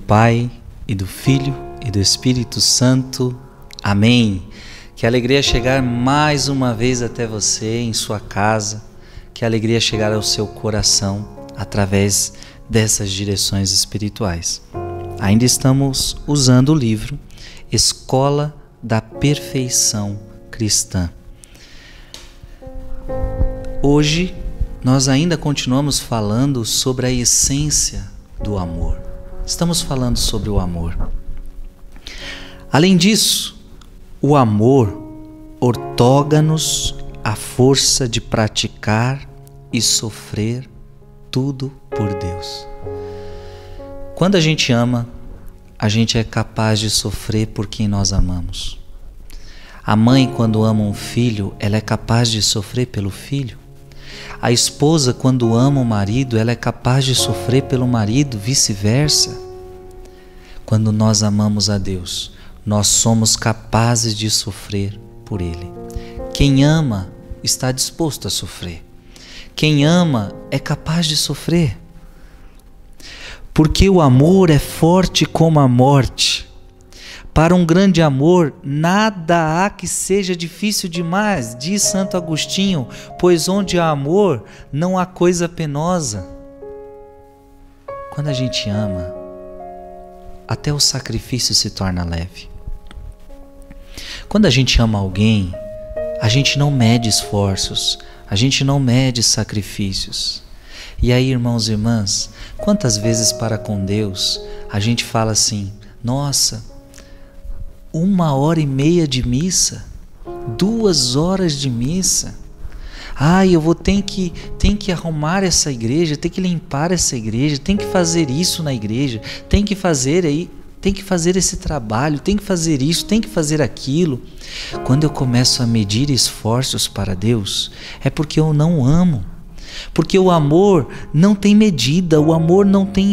Pai, e do Filho, e do Espírito Santo. Amém. Que alegria chegar mais uma vez até você, em sua casa. Que alegria chegar ao seu coração através dessas direções espirituais. Ainda estamos usando o livro Escola da Perfeição Cristã. Hoje nós ainda continuamos falando sobre a essência do amor. Estamos falando sobre o amor. Além disso, o amor outorga-nos a força de praticar e sofrer tudo por Deus. Quando a gente ama, a gente é capaz de sofrer por quem nós amamos. A mãe, quando ama um filho, ela é capaz de sofrer pelo filho. A esposa, quando ama o marido, ela é capaz de sofrer pelo marido, vice-versa. Quando nós amamos a Deus, nós somos capazes de sofrer por Ele. Quem ama está disposto a sofrer. Quem ama é capaz de sofrer. Porque o amor é forte como a morte. Para um grande amor, nada há que seja difícil demais, diz Santo Agostinho, pois onde há amor, não há coisa penosa. Quando a gente ama, até o sacrifício se torna leve. Quando a gente ama alguém, a gente não mede esforços, a gente não mede sacrifícios. E aí, irmãos e irmãs, quantas vezes para com Deus a gente fala assim: nossa, 1h30 de missa, 2 horas de missa. Eu vou ter que arrumar essa igreja, tem que limpar essa igreja, tem que fazer isso na igreja, tem que fazer esse trabalho, tem que fazer isso, tem que fazer aquilo. Quando eu começo a medir esforços para Deus, é porque eu não amo. Porque o amor não tem medida, o amor não tem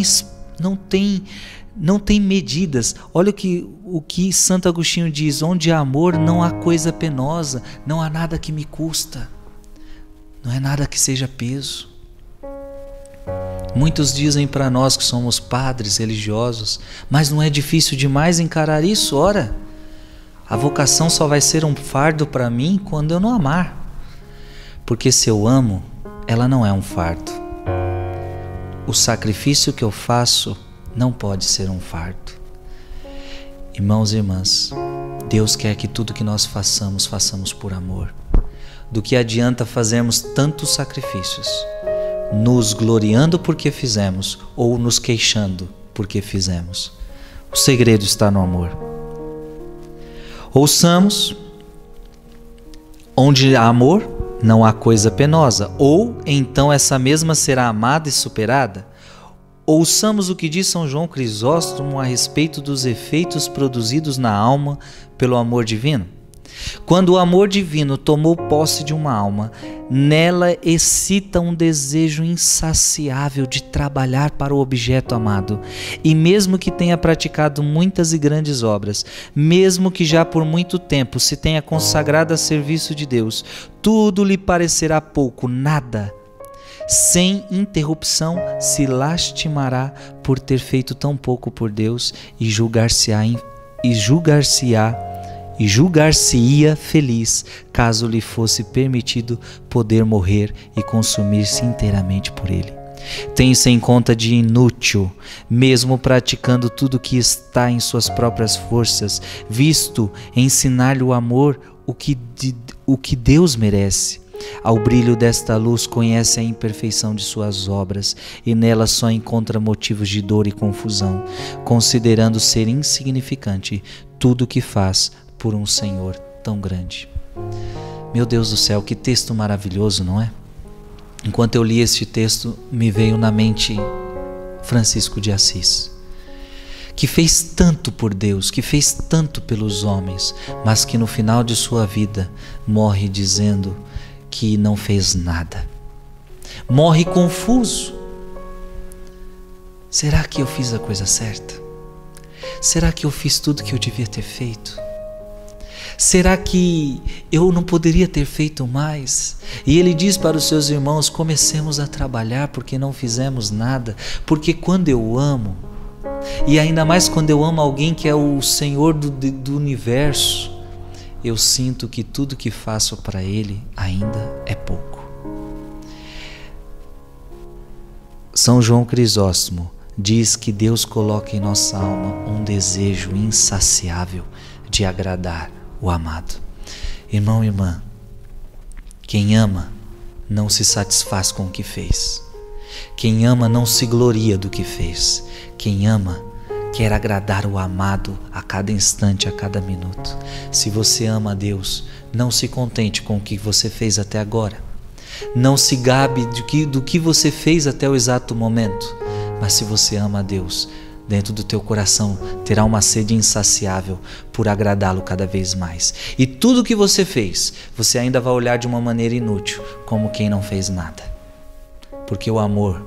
medidas. Olha o que Santo Agostinho diz: onde há amor não há coisa penosa, não há nada que me custa, não é nada que seja peso. Muitos dizem para nós que somos padres religiosos, mas não é difícil demais encarar isso? Ora, a vocação só vai ser um fardo para mim quando eu não amar. Porque se eu amo, ela não é um fardo. O sacrifício que eu faço não pode ser um fardo. Irmãos e irmãs, Deus quer que tudo que nós façamos por amor. Do que adianta fazermos tantos sacrifícios, nos gloriando porque fizemos ou nos queixando porque fizemos? O segredo está no amor. Ouçamos: onde há amor, não há coisa penosa, ou então essa mesma será amada e superada. Ouçamos o que diz São João Crisóstomo a respeito dos efeitos produzidos na alma pelo amor divino. Quando o amor divino tomou posse de uma alma, nela excita um desejo insaciável de trabalhar para o objeto amado. E mesmo que tenha praticado muitas e grandes obras, mesmo que já por muito tempo se tenha consagrado a serviço de Deus, tudo lhe parecerá pouco, nada. Sem interrupção se lastimará por ter feito tão pouco por Deus e julgar-se-ia feliz caso lhe fosse permitido poder morrer e consumir-se inteiramente por ele. Tem-se em conta de inútil, mesmo praticando tudo que está em suas próprias forças, visto ensinar-lhe o amor o que Deus merece. Ao brilho desta luz conhece a imperfeição de suas obras e nela só encontra motivos de dor e confusão, considerando ser insignificante tudo o que faz por um Senhor tão grande. Meu Deus do céu, que texto maravilhoso, não é? Enquanto eu li este texto, me veio na mente Francisco de Assis, que fez tanto por Deus, que fez tanto pelos homens, mas que no final de sua vida morre dizendo que não fez nada. Morre confuso. Será que eu fiz a coisa certa? Será que eu fiz tudo que eu devia ter feito? Será que eu não poderia ter feito mais? E ele diz para os seus irmãos: comecemos a trabalhar porque não fizemos nada. Porque quando eu amo, E ainda mais quando eu amo alguém que é o Senhor do universo, eu sinto que tudo que faço para Ele ainda é pouco. São João Crisóstomo diz que Deus coloca em nossa alma um desejo insaciável de agradar o amado. Irmão e irmã, quem ama não se satisfaz com o que fez. Quem ama não se gloria do que fez. Quem ama quer agradar o amado a cada instante, a cada minuto. Se você ama a Deus, não se contente com o que você fez até agora. Não se gabe do que você fez até o exato momento. Mas se você ama a Deus, dentro do teu coração terá uma sede insaciável por agradá-lo cada vez mais. E tudo que você fez, você ainda vai olhar de uma maneira inútil, como quem não fez nada. Porque o amor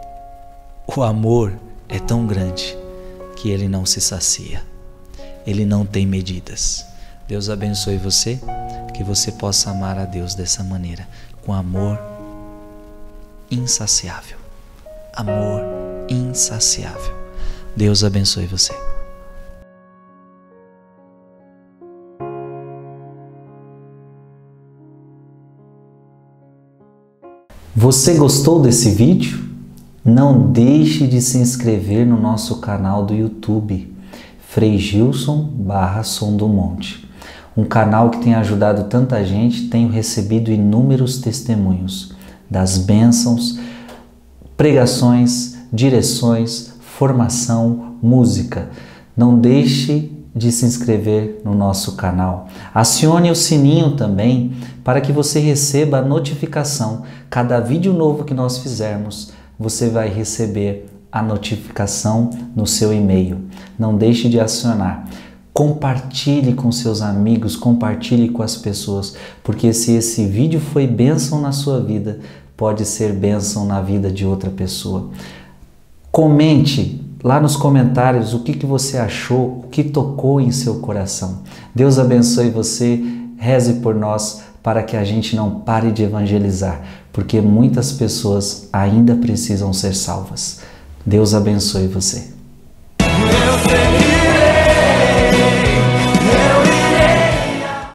é tão grande que ele não se sacia. Ele não tem medidas. Deus abençoe você, que você possa amar a Deus dessa maneira, com amor insaciável. Amor insaciável. Deus abençoe você. Você gostou desse vídeo? Não deixe de se inscrever no nosso canal do YouTube, Frei Gilson Som do Monte. Um canal que tem ajudado tanta gente, tenho recebido inúmeros testemunhos das bênçãos, pregações, direções, formação, música. Não deixe de se inscrever no nosso canal. Acione o sininho também para que você receba a notificação. Cada vídeo novo que nós fizermos, você vai receber a notificação no seu e-mail. Não deixe de acionar. Compartilhe com seus amigos, compartilhe com as pessoas, porque se esse vídeo foi bênção na sua vida, pode ser bênção na vida de outra pessoa. Comente lá nos comentários o que você achou, o que tocou em seu coração. Deus abençoe você, reze por nós para que a gente não pare de evangelizar, porque muitas pessoas ainda precisam ser salvas. Deus abençoe você.